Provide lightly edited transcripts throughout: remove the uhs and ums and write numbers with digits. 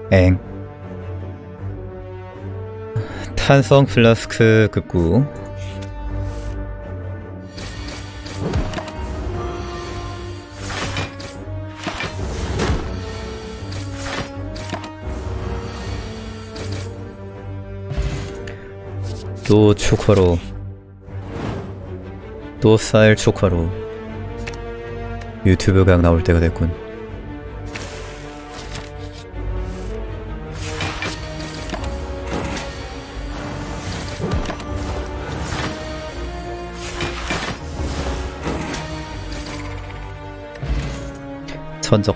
엥. 탄성 플라스크 급구. 또 초코로, 또 쌀 초코로 유튜브 각 나올 때가 됐군. 천적.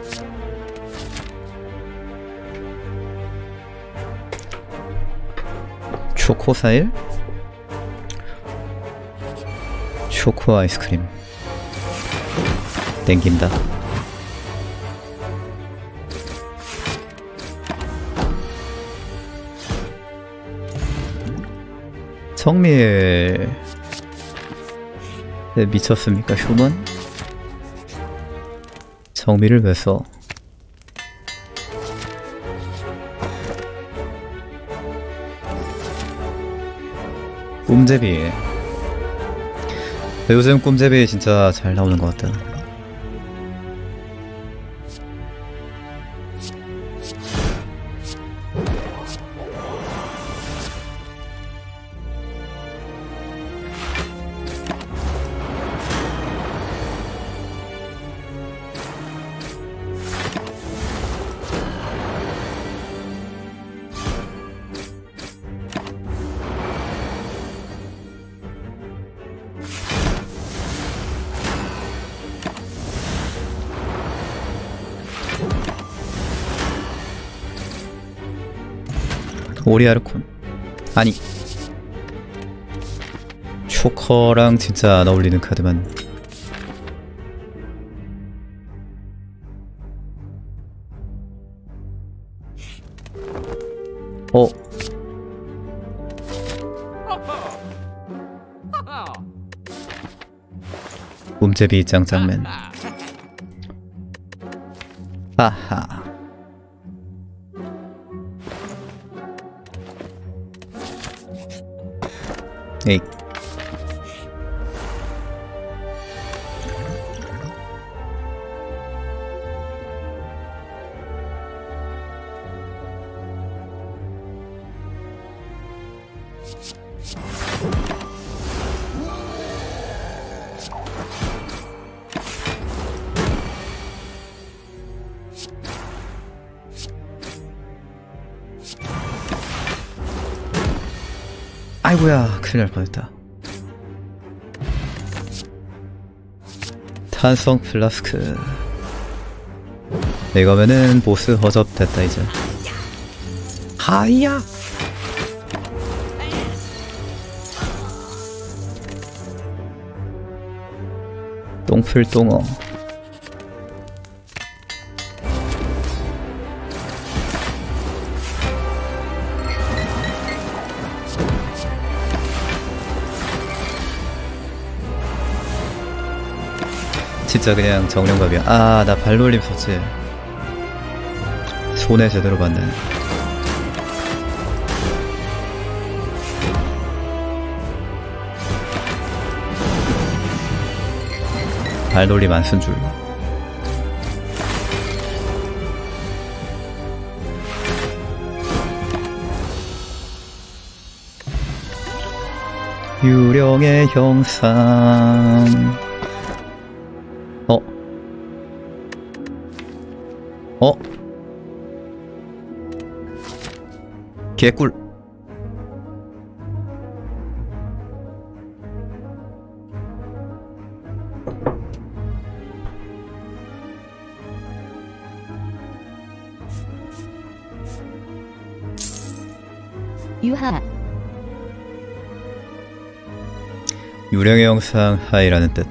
초코사일? 초코 아이스크림 땡긴다. 정밀 미쳤습니까 휴먼? 정밀을 왜 써? 꿈제비. 요즘 꿈제비 진짜 잘 나오는 것 같다. 오리아르콘. 아니, 초커랑 진짜 안 어울리는 카드만. 꿈제비 짱짱맨. 아하. 에이. 아이고야, 큰일 날 뻔했다. 탄성 플라스크. 이거면은 보스 허접 됐다 이제. 하이야. 똥풀똥어. 진짜 그냥 정령갑이야. 아, 나 발놀림 썼지. 손에 제대로 봤네. 발놀림 안 쓴 줄. 유령의 형상. 개꿀. 유하. 유령의 형상 하이라는 뜻.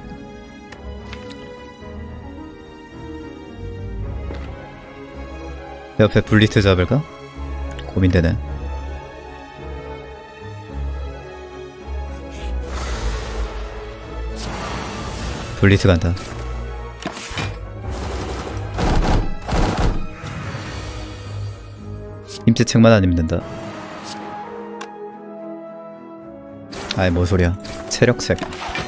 옆에 블리트 잡을까? 고민되네. 블리트 간다. 김치책만 아니면 된다. 아이 뭐 소리야. 체력책.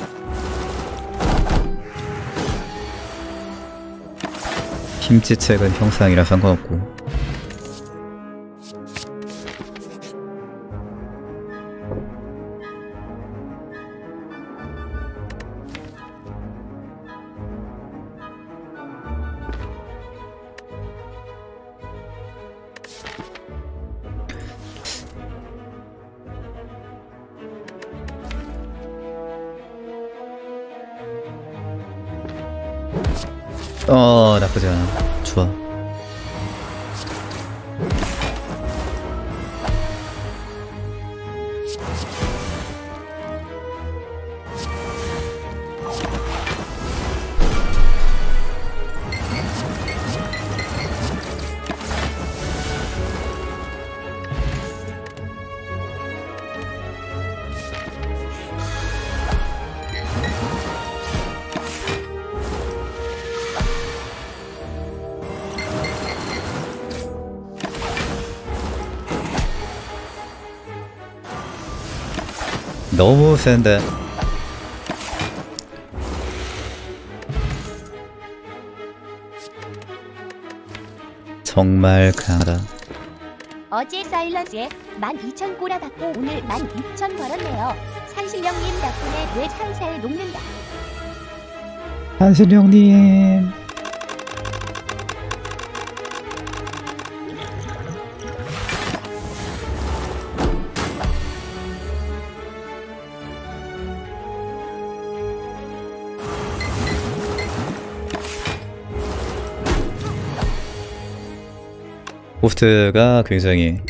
김치책은 형상이라 상관없고. 나쁘지 않아. 좋아. 너무 센데. 정말 강하다. 어제 사일런스에 12,000 꼬라박고 오늘 12,000 벌었네요. 산신령님 덕분에 뇌 살살 녹는다. 산신령님. 호스트가 굉장히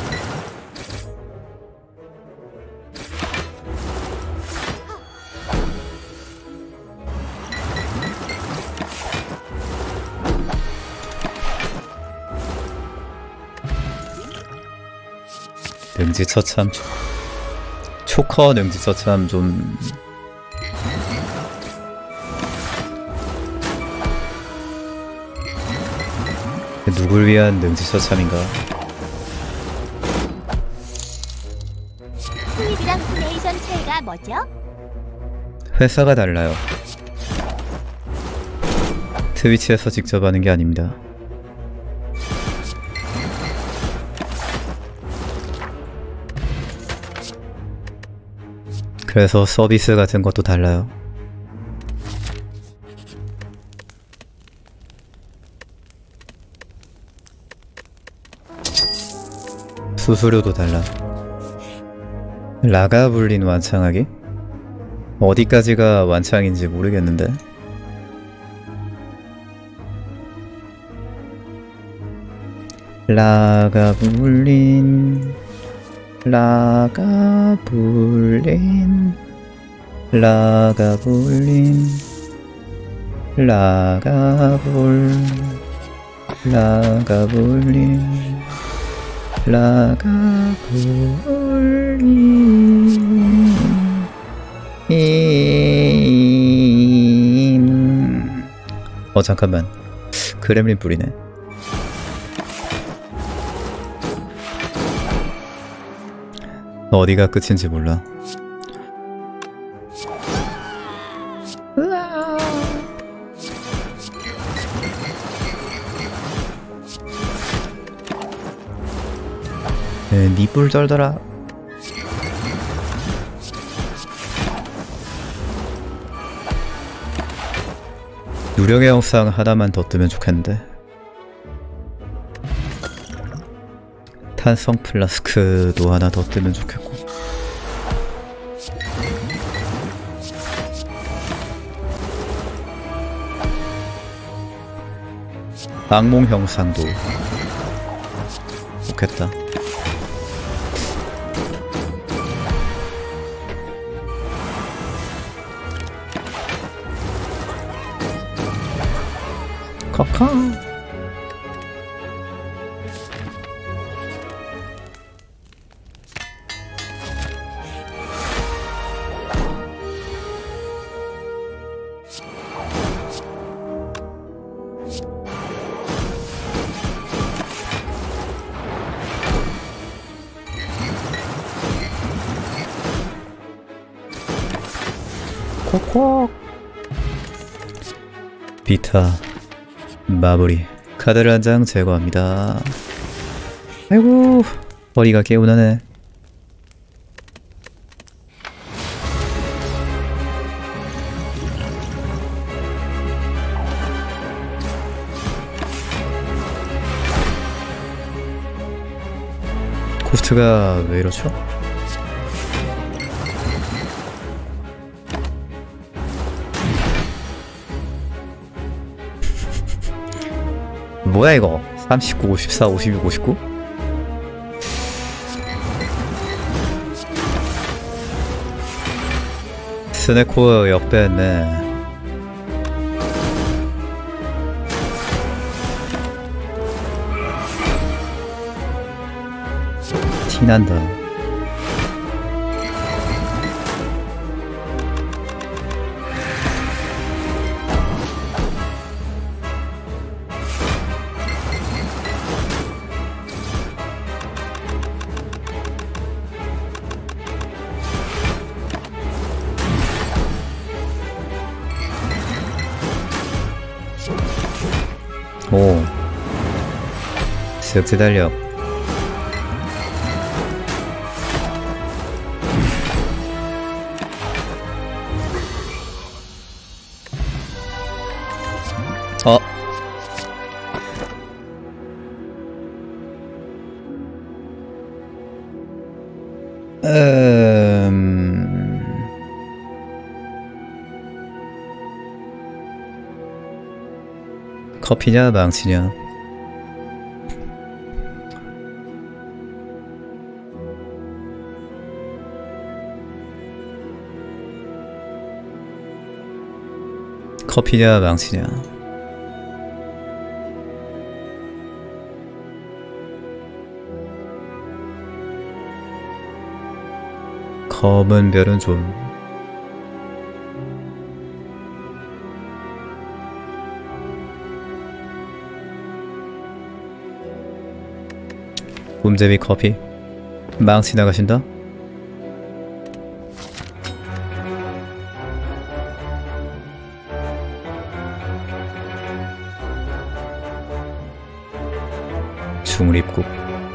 능지처참 초커 능지처참 좀 누굴 위한 능지처참인가? 플립이랑 플레이션 차이가 뭐죠? 회사가 달라요. 트위치에서 직접 하는 게 아닙니다. 그래서 서비스 같은 것도 달라요. 수수료도 달라. 라가블린 완창하기? 어디까지가 완창인지 모르겠는데. 라가블린 라가블린 라가블린 라가블린 잠깐만. 그렘린 뿌리네. 어디가 끝인지 몰라. 니뿔 쩔더라. 유령의 영상 하나만 더 뜨면 좋겠는데. 탄성 플라스크도 하나 더 뜨면 좋겠고. 악몽 형상도 좋겠다. 커커. 콕콕. 비타 마무리. 카드를 한 장 제거합니다. 아이고 머리가 개운하네. 코스트가 왜 이러죠? 뭐야 이거? 39, 54, 56, 59? 스네코어 역배했네. 티난다. 오, 쓱지 달력. 어. 커피냐 망치냐. 커피냐 망치냐. 검은 별은 좀 꿈제비 커피. 망치 나가신다? 중립국.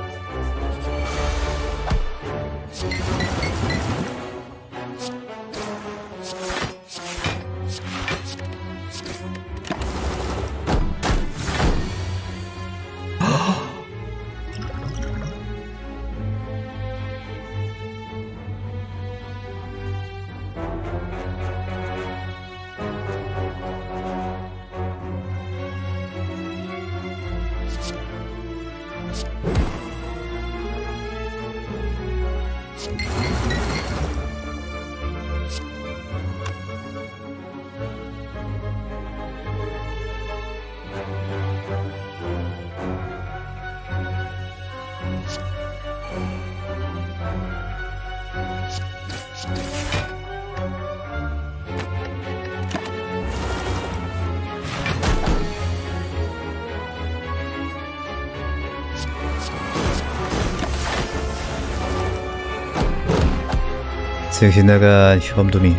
즉시 나간 현두미.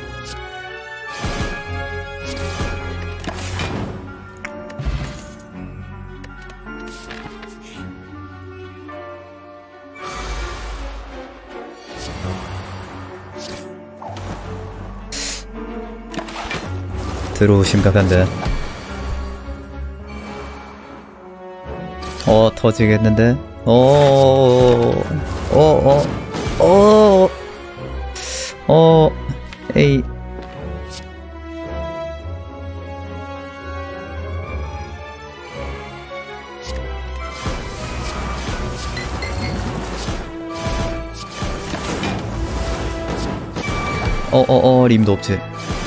드로우 심각한데. 터지겠는데? 에이. 림도 없지.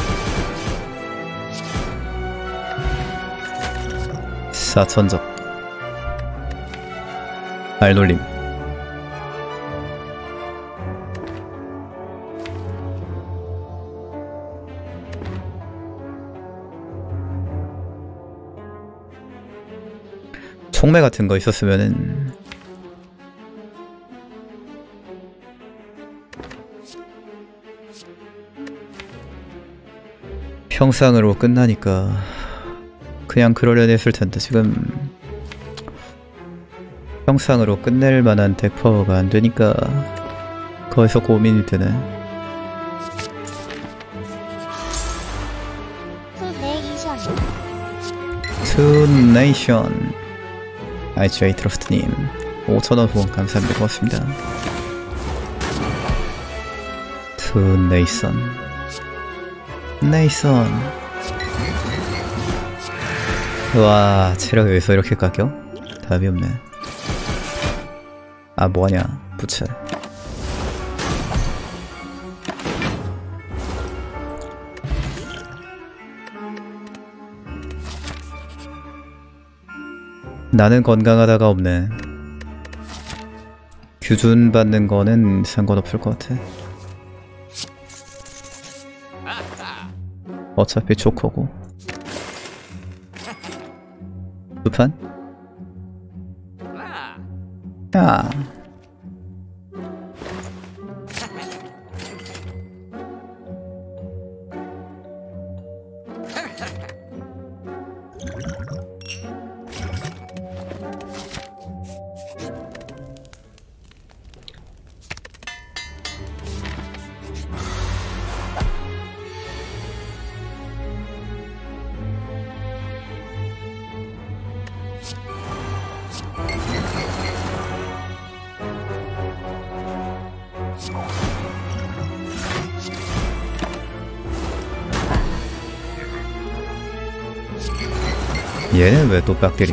사천적. 발놀림. 총매 같은 거 있었으면은 형상으로 끝나니까 그냥 그러려니 했을 텐데 지금 형상으로 끝낼 만한 덱 파워가 안 되니까 거기서 고민이 되네. 투네이션 IGA 트러스트님 5,000원 후원 감사합니다. 고맙습니다. 투네이션 네이선. 와, 체력 여기서 이렇게 깎여? 답이 없네. 아, 뭐하냐 부채. 나는 건강하다가 없네. 규준 받는 거는 상관없을 것 같아. 어차피 조커고. 두 판? 아. 얘는 왜 또 빡때리나?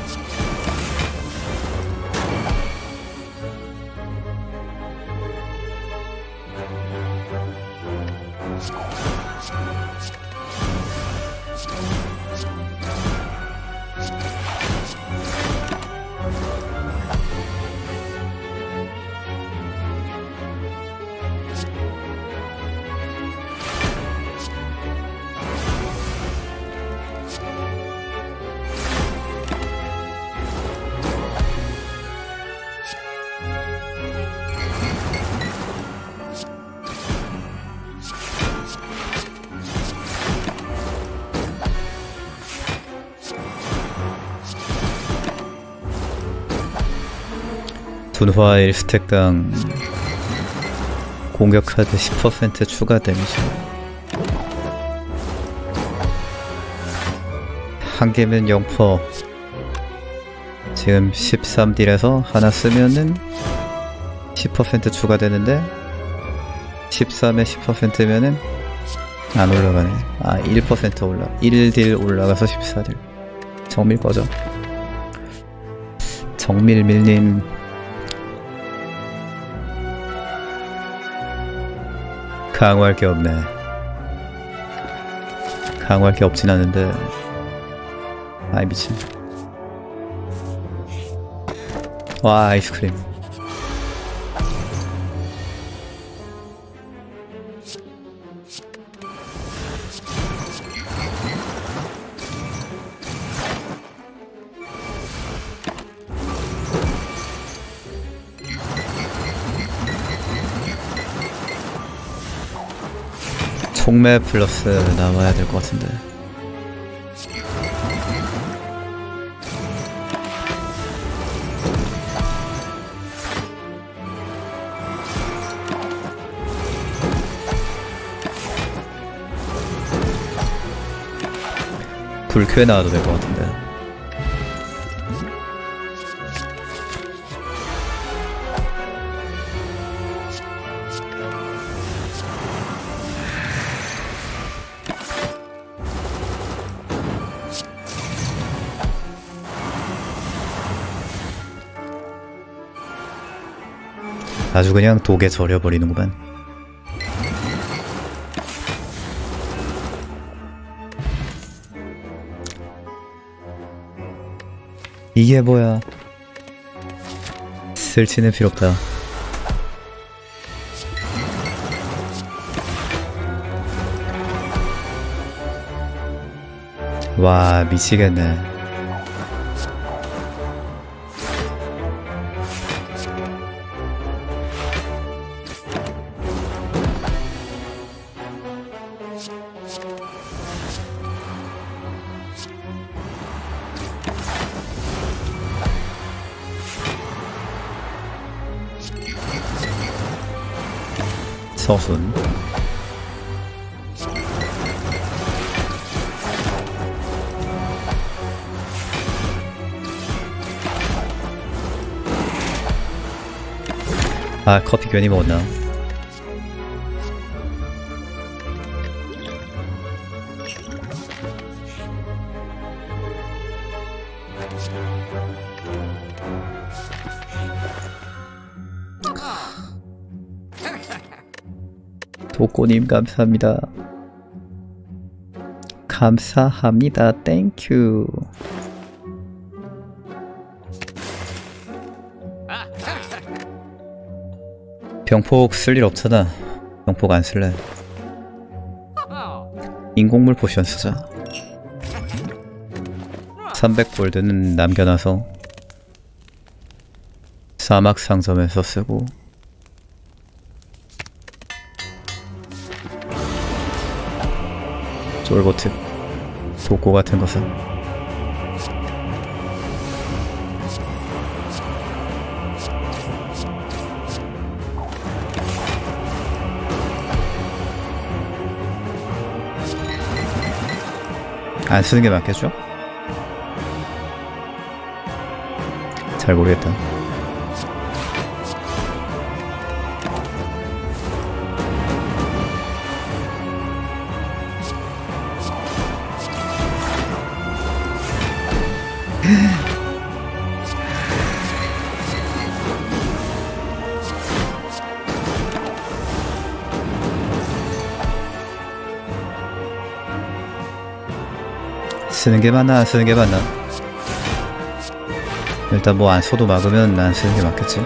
분화 1스택당 공격 카드 10% 추가 데미지. 한 개면 0%. 지금 13딜에서 하나 쓰면은 10% 추가되는데 13에 10%면은 안 올라가네. 아, 1% 올라. 1딜 올라가서 14딜. 정밀 꺼져. 정밀밀님 강화할 게 없네. 강화할 게 없진 않은데. 아이 미친. 와, 아이스크림. 총매 플러스 나와야 될 것 같은데. 불쾌 나와도 될 것 같은데. 아주 그냥 독에 절여버리는구만. 이게 뭐야. 설치는 필요 없다. 와, 미치겠네. 서순. 아, 커피 괜히 먹었나? 도꼬님 감사합니다. 감사합니다. 땡큐. 병폭 쓸 일 없잖아. 병폭 안 쓸래. 인공물 포션 쓰자. 300골드는 남겨놔서 사막 상점에서 쓰고, 쫄보특 도꼬 같은 것은 안 쓰는 게 맞겠죠? 잘 모르겠다. 쓰는 게 맞나 안 쓰는 게 맞나? 일단 뭐 안 써도 막으면 안 쓰는 게 맞겠지.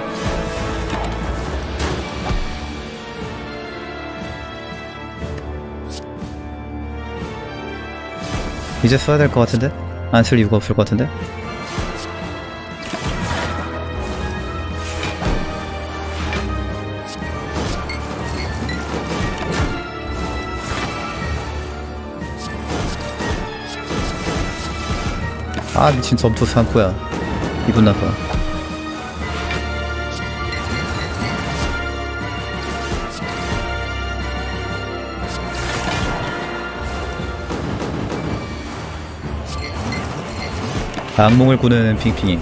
이제 써야 될 것 같은데? 안 쓸 이유가 없을 것 같은데? 아, 미친 점토 상코야. 기분 나빠. 악몽을 꾸는 핑핑이.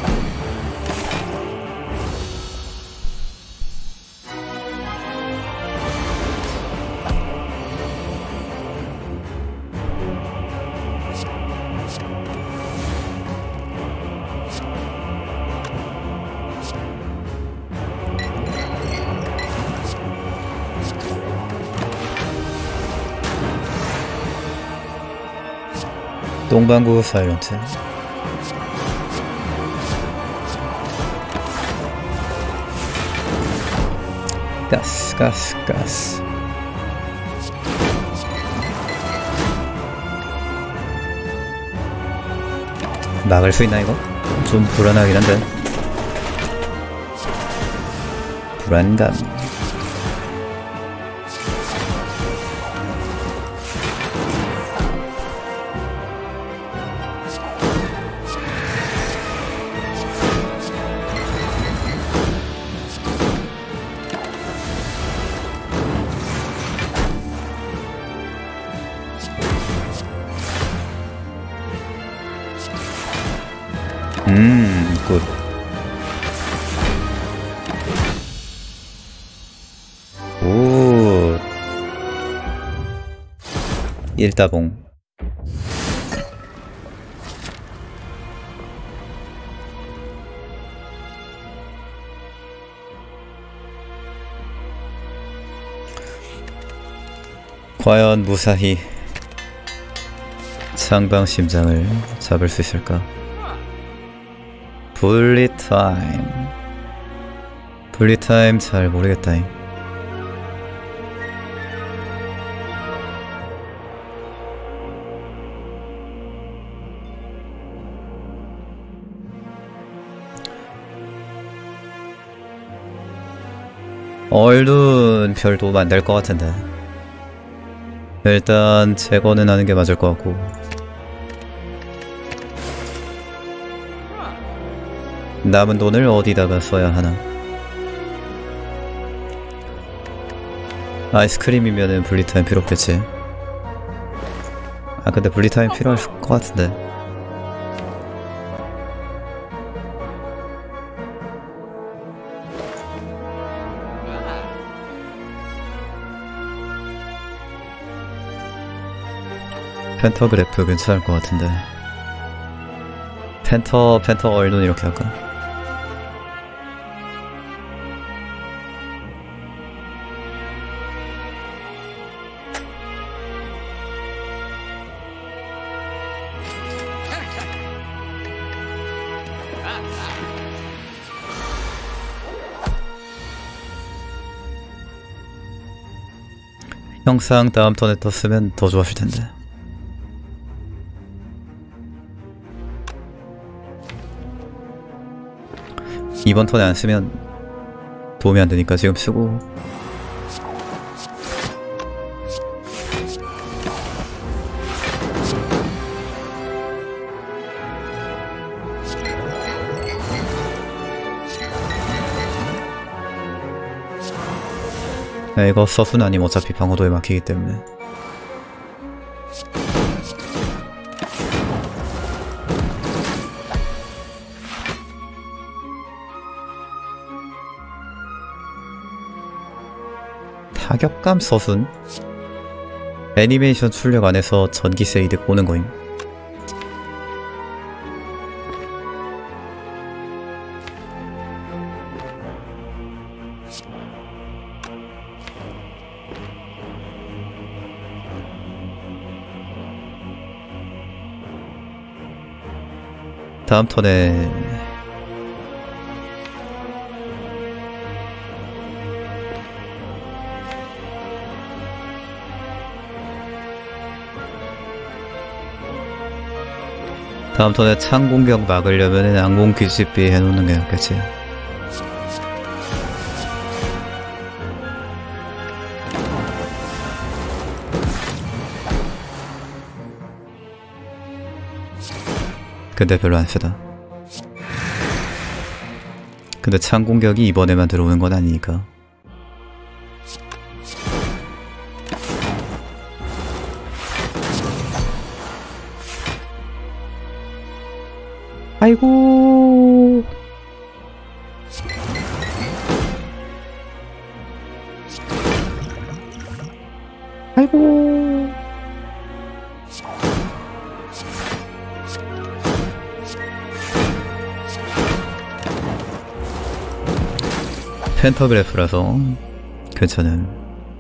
똥방구 사이런트. 가스. 막을 수 있나 이거? 좀 불안하긴 한데. 불안감. 굿. 오. 일다봉. 과연 무사히 상방심장을 잡을 수 있을까? 분리타임 잘 모르겠다잉. 얼른 별 도움 안 될 것 같은데. 일단 제거는 하는 게 맞을 것 같고. 남은 돈을 어디다가 써야 하나? 아이스크림이면은 분리타임 필요 없겠지. 아 근데 분리타임 필요할 것 같은데. 펜터그래프 괜찮을 것 같은데. 펜터 얼눈 이렇게 할까? 형상 다음 턴에 떴으면 더 좋았을 텐데. 이번 턴에 안 쓰면 도움이 안 되니까 지금 쓰고. 야, 이거 서순 아니면 어차피 방어도에 막히기 때문에. 타격감 서순? 애니메이션 출력 안에서 전기세 이득 보는 거임. 다음 턴에 창 공격 막으려면 항공 규칙비 해놓는 게 낫겠지. 근데 별로 안 세다. 근데 창 공격이 이번에만 들어오는 건 아니니까. 아이고. 아이고. 펜터그래프라서 괜찮은.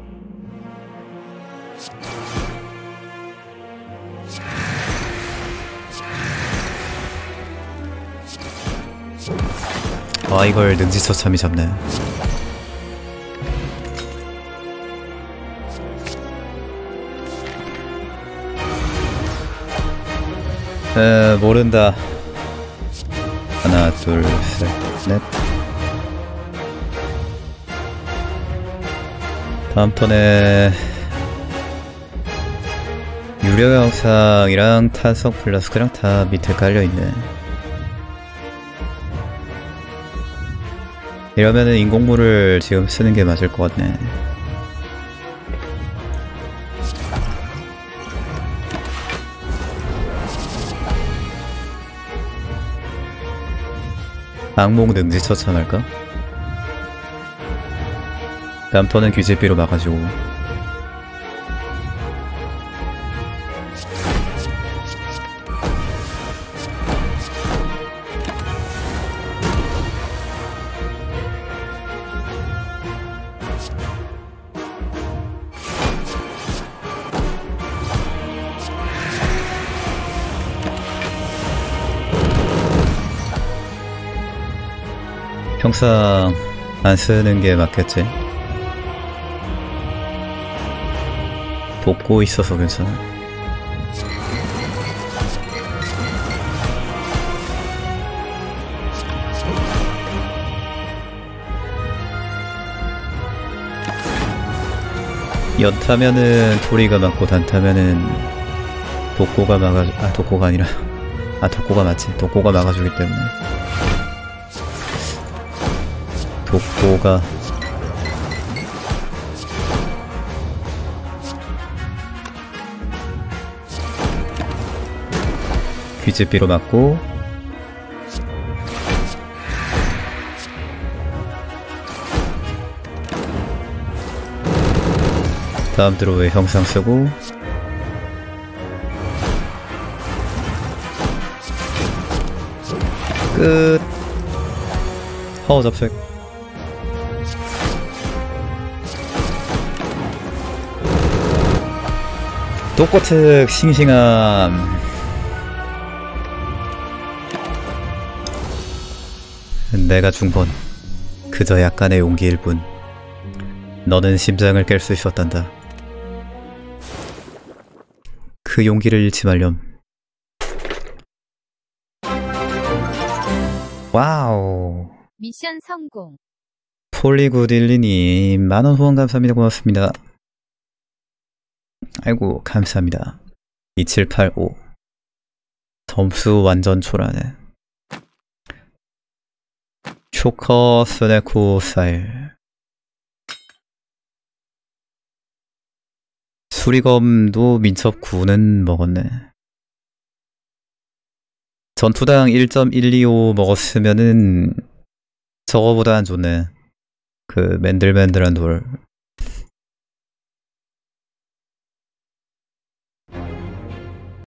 아 이걸 능지처참히 잡네. 모른다. 하나 둘 셋 넷. 다음 턴에 유료 영상이랑 탄성 플라스크랑 다 밑에 깔려있네. 이러면은 인공물을 지금 쓰는 게 맞을 것 같네. 악몽 능지처참할까? 다음 턴은 규제비로 막아주고. 평상 안 쓰는 게 맞겠지? 돕고 있어서 괜찮아. 연타면은 토리가 맞고 단타면은 독고가 막아주. 아 독고가 아니라 아 독고가 맞지. 독고가 막아주기 때문에. 독고가 귀집비로 맞고 다음 드로우에 형상 쓰고 끝. 파워 접색. 독고특 싱싱함. 내가 준 건 그저 약간의 용기일 뿐. 너는 심장을 깰 수 있었단다. 그 용기를 잃지 말렴. 와우. 미션 성공. 폴리굿일리님 만원 후원 감사합니다. 고맙습니다. 아이고 감사합니다. 2785 점수 완전 초라네. 초커 스네코 스타일. 수리검도 민첩 9는 먹었네. 전투당 1.125 먹었으면은 저거보다 안 좋네. 그 맨들맨들한 돌.